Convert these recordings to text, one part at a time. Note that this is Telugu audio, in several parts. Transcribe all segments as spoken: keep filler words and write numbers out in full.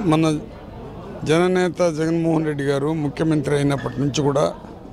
మన జననేత జగన్మోహన్ రెడ్డి గారు ముఖ్యమంత్రి అయినప్పటి నుంచి కూడా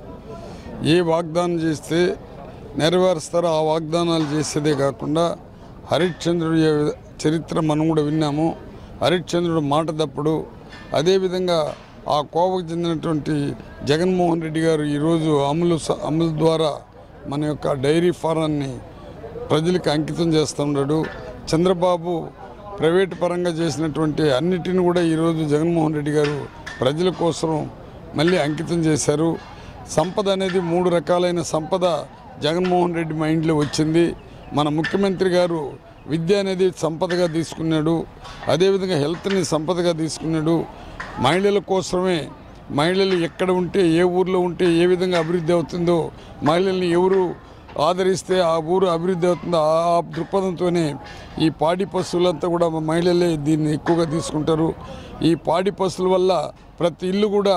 ఏ వాగ్దానం చేస్తే నెరవేరుస్తారో ఆ వాగ్దానాలు చేసేదే కాకుండా హరిశ్చంద్రుడి చరిత్ర మనం కూడా విన్నాము. హరిశ్చంద్రుడు మాట తప్పుడు. అదేవిధంగా ఆ కోవకు చెందినటువంటి జగన్మోహన్ రెడ్డి గారు ఈరోజు అమలు అమలు ద్వారా మన యొక్క డైరీ ఫారాన్ని ప్రజలకు అంకితం చేస్తున్నాడు. చంద్రబాబు ప్రైవేటు పరంగా చేసినటువంటి అన్నిటిని కూడా ఈరోజు జగన్మోహన్ రెడ్డి గారు ప్రజల కోసం మళ్ళీ అంకితం చేశారు. సంపద అనేది మూడు రకాలైన సంపద జగన్మోహన్ రెడ్డి మైండ్లో వచ్చింది. మన ముఖ్యమంత్రి గారు విద్య అనేది సంపదగా తీసుకున్నాడు. అదేవిధంగా హెల్త్ని సంపదగా తీసుకున్నాడు. మహిళల కోసమే మహిళలు ఎక్కడ ఉంటే ఏ ఊర్లో ఉంటే ఏ విధంగా అభివృద్ధి అవుతుందో, మహిళల్ని ఎవరు ఆదరిస్తే ఆ ఊరు అభివృద్ధి అవుతుందో ఆ దృక్పథంతోనే ఈ పాడి పశువులంతా కూడా మహిళలే దీన్ని ఎక్కువగా తీసుకుంటారు. ఈ పాడి పశువుల వల్ల ప్రతి ఇల్లు కూడా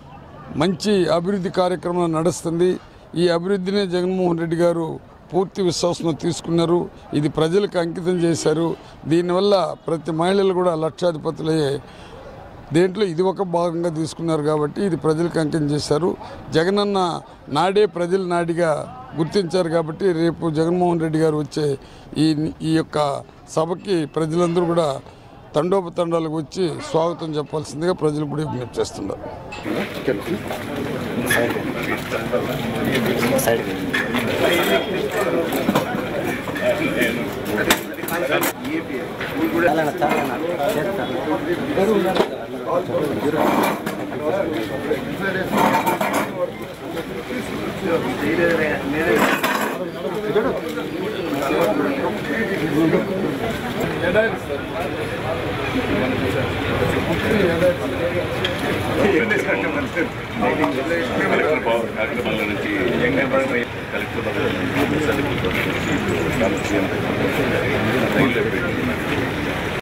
మంచి అభివృద్ధి కార్యక్రమం నడుస్తుంది. ఈ అభివృద్ధినే జగన్మోహన్ రెడ్డి గారు పూర్తి విశ్వాసంతో తీసుకున్నారు. ఇది ప్రజలకు అంకితం చేశారు. దీనివల్ల ప్రతి మహిళలు కూడా లక్షాధిపతులయ్యే దేంట్లో ఇది ఒక భాగంగా తీసుకున్నారు కాబట్టి ఇది ప్రజలకు అంకితం చేశారు. జగనన్న నాడే ప్రజల నాడిగా గుర్తించారు కాబట్టి రేపు జగన్మోహన్ రెడ్డి గారు వచ్చే ఈ ఈ యొక్క సభకి ప్రజలందరూ కూడా తండోపతండాలకు వచ్చి స్వాగతం చెప్పాల్సిందిగా ప్రజలు కూడా విజ్ఞప్తి చేస్తున్నారు. కలెక్టర్